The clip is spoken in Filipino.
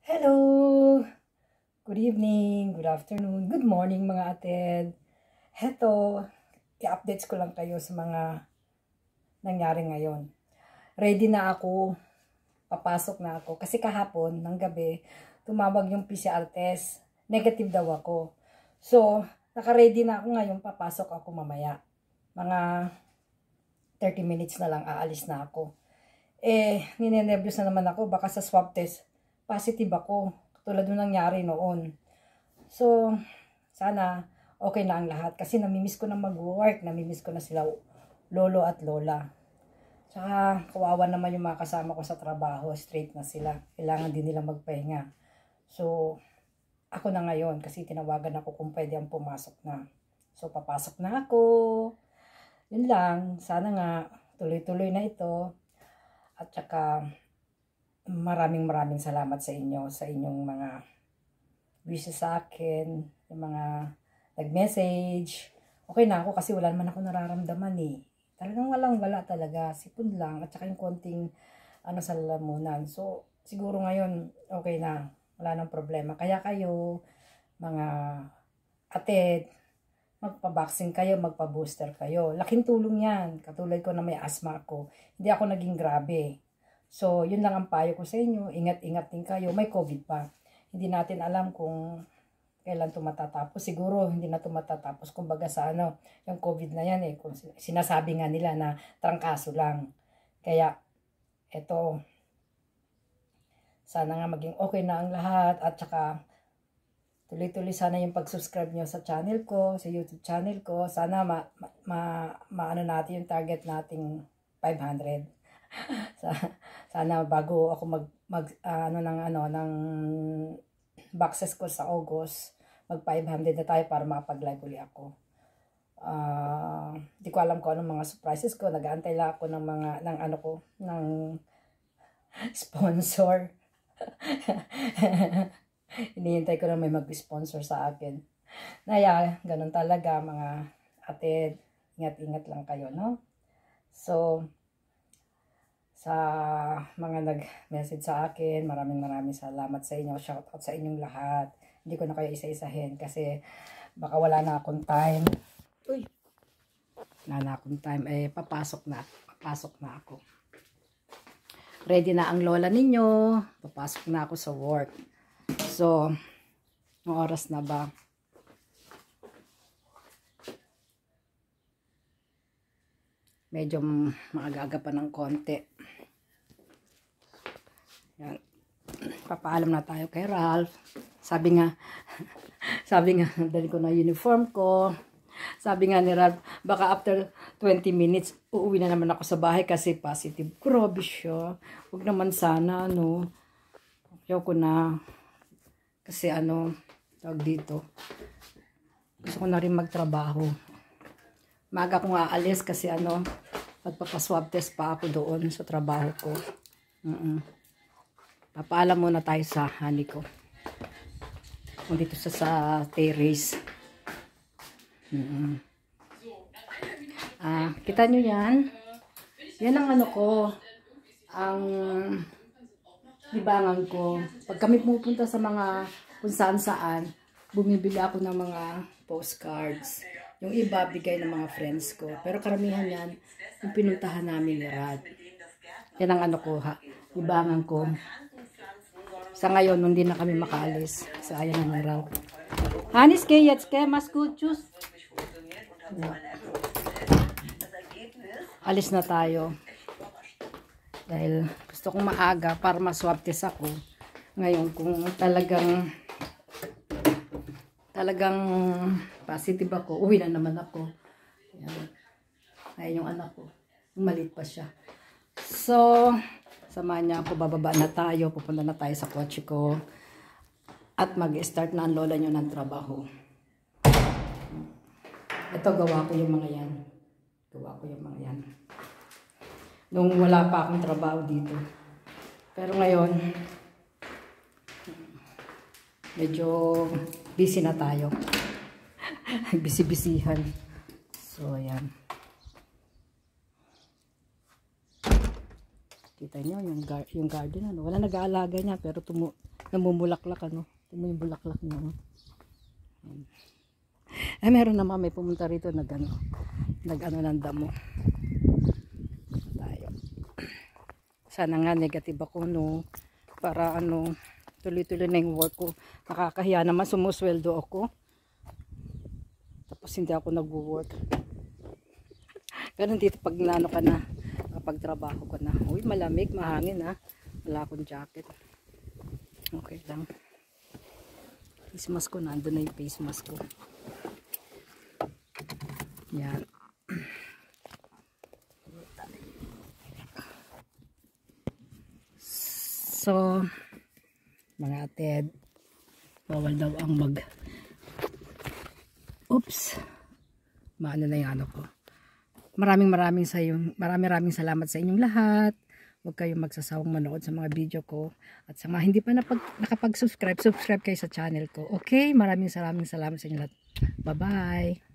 Hello! Good evening, good afternoon, good morning mga ated. Heto, i-updates ko lang kayo sa mga nangyari ngayon. Ready na ako, papasok na ako. Kasi kahapon, ng gabi, tumawag yung PCR test. Negative daw ako. So, naka-ready na ako ngayon, papasok ako mamaya. Mga 30 minutes na lang, aalis na ako. Ninenervyos na naman ako, baka sa swab test, positive ako, tulad nung nangyari noon. So, sana okay na ang lahat. Kasi namimiss ko na mag-work, namimiss ko na sila lolo at lola. Tsaka, kawawa naman yung mga kasama ko sa trabaho, straight na sila. Kailangan din nila magpahinga. So, ako na ngayon, kasi tinawagan ako kung pwede ang pumasok na. So, papasok na ako. Yun lang, sana nga, tuloy-tuloy na ito. At tsaka, maraming salamat sa inyo, sa inyong mga wishes sa akin, yung mga nag-message. Okay na ako kasi wala naman ako nararamdaman eh. Talagang wala talaga, sipon lang at saka yung konting sa lalamunan. So siguro ngayon okay na, wala nang problema. Kaya kayo mga ated, magpa-vaccine kayo, magpa-booster kayo. Laking tulong yan. Katulad ko na may asthma ako, hindi ako naging grabe. So, yun lang ang payo ko sa inyo. Ingat-ingat din kayo. May COVID pa. Hindi natin alam kung kailan ito matatapos. Siguro, hindi na ito matatapos. Kumbaga sa yung COVID na yan eh. Kung sinasabi nga nila na trangkaso lang. Kaya, eto, sana nga maging okay na ang lahat. At saka, tuloy-tuloy sana yung pag-subscribe nyo sa channel ko, sa YouTube channel ko. Sana maano natin yung target nating 500. Sana bago ako ng boxes ko sa August, mag 500 na tayo para makapag-live uli ako. Di ko alam kung anong mga surprises ko. Nag-aantay lang ako ng sponsor. Hinihintay ko na may mag-sponsor sa akin. Naya, ganun talaga mga ated. Ingat-ingat lang kayo, no? So, sa mga nag-message sa akin, maraming salamat sa inyo. Shoutout sa inyong lahat. Hindi ko na kayo isa-isahin kasi baka wala na akong time. Uy! Wala na akong time. Papasok na ako. Ready na ang lola ninyo. Papasok na ako sa work. So, ang oras na ba? Medyo maaga pa ng konti. Yan. Papaalam na tayo kay Ralph. Sabi nga, dali ko na uniform ko. Sabi nga ni Ralph, baka after 20 minutes, uuwi na naman ako sa bahay kasi positive. Grabe siya. Huwag naman sana, Ayoko na. Kasi tawag dito. Gusto ko na rin magtrabaho. Maga kong aalis kasi magpapaswab test pa ako doon sa trabaho ko. Papaalam muna tayo sa honey ko. Dito sa terrace. Kita nyo yan? Yan ang ko. Ang libangan ko. Pag kami pupunta sa mga kung saan, bumibili ako ng mga postcards. Yung iba, bigay ng mga friends ko. Pero karamihan yan, yung pinuntahan namin ni Rad. Yan ang libangan ko. Sa ngayon, hindi na kami makaalis. Sa ayan na ni Rad. Hanis ke, jetzt ke, mas gut, tschüss. Alis na tayo. Dahil gusto kong maaga para maswab test ako. Ngayon, kung talagang positive ako, uwi na naman ako. Ayan yung anak ko. Maliit pa siya. So, samahan niya ako, bababa na tayo, pupunta na tayo sa kotse ko. At mag-start na ang lola niyo ng trabaho. Ito, gawa ko yung mga yan. Nung wala pa akong trabaho dito. Pero ngayon, medyo busy na tayo. Busy-busyhan. So, ayan. Kita niyo yung garden, ano. Wala nag-aalaga niya, pero namumulaklak, ano. Ito yung bulaklak niya, ano. Meron naman may pumunta rito nag-ano ng damo. Tayo. Sana nga negative ako, no, para ano, tuloy-tuloy na yung work ko. Nakakahiya naman, sumusweldo ako. Tapos hindi ako nagwo-work. Ganun dito pag nano ka na, kapag trabaho ka na. Uy, malamig, mahangin ha. Wala akong jacket. Okay lang. Face mask ko, nandun na yung face mask ko. Yan. So, mga ated, bawal daw ang maano na yung ano ko. Maraming salamat sa inyong lahat. Huwag kayong magsasawang manood sa mga video ko. At sa mga hindi pa nakapag-subscribe, subscribe kayo sa channel ko. Okay? Maraming salamat sa inyong lahat. Bye-bye!